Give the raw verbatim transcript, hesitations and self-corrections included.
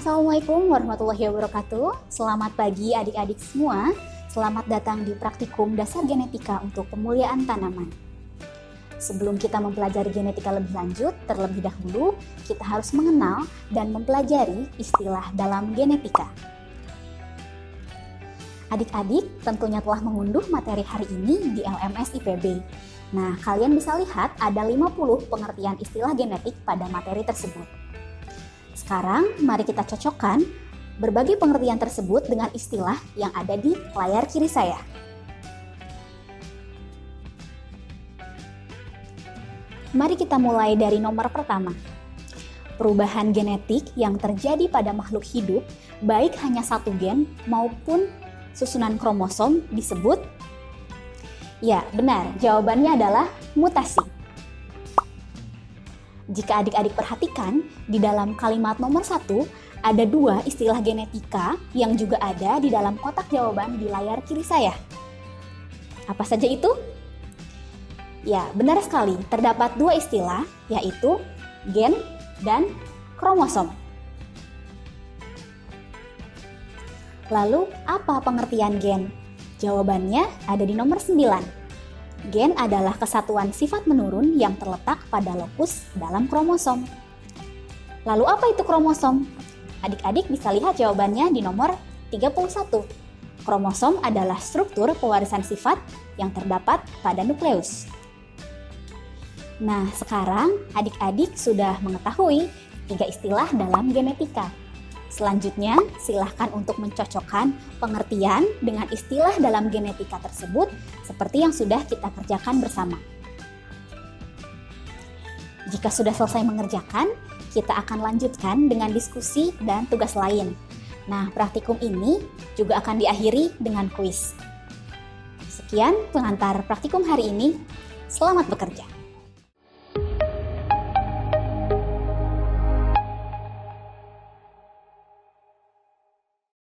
Assalamualaikum warahmatullahi wabarakatuh. Selamat pagi adik-adik semua. Selamat datang di praktikum dasar genetika untuk pemuliaan tanaman. Sebelum kita mempelajari genetika lebih lanjut, terlebih dahulu kita harus mengenal dan mempelajari istilah dalam genetika. Adik-adik tentunya telah mengunduh materi hari ini di L M S I P B. Nah, kalian bisa lihat ada lima puluh pengertian istilah genetik pada materi tersebut. Sekarang, mari kita cocokkan berbagai pengertian tersebut dengan istilah yang ada di layar kiri saya. Mari kita mulai dari nomor pertama. Perubahan genetik yang terjadi pada makhluk hidup, baik hanya satu gen maupun susunan kromosom disebut. Ya, benar. Jawabannya adalah mutasi. Jika adik-adik perhatikan, di dalam kalimat nomor satu, ada dua istilah genetika yang juga ada di dalam kotak jawaban di layar kiri saya. Apa saja itu? Ya, benar sekali. Terdapat dua istilah, yaitu gen dan kromosom. Lalu, apa pengertian gen? Jawabannya ada di nomor sembilan. Gen adalah kesatuan sifat menurun yang terletak pada lokus dalam kromosom. Lalu apa itu kromosom? Adik-adik bisa lihat jawabannya di nomor tiga puluh satu. Kromosom adalah struktur pewarisan sifat yang terdapat pada nukleus. Nah, sekarang adik-adik sudah mengetahui tiga istilah dalam genetika. Selanjutnya, silahkan untuk mencocokkan pengertian dengan istilah dalam genetika tersebut seperti yang sudah kita kerjakan bersama. Jika sudah selesai mengerjakan, kita akan lanjutkan dengan diskusi dan tugas lain. Nah, praktikum ini juga akan diakhiri dengan kuis. Sekian pengantar praktikum hari ini. Selamat bekerja!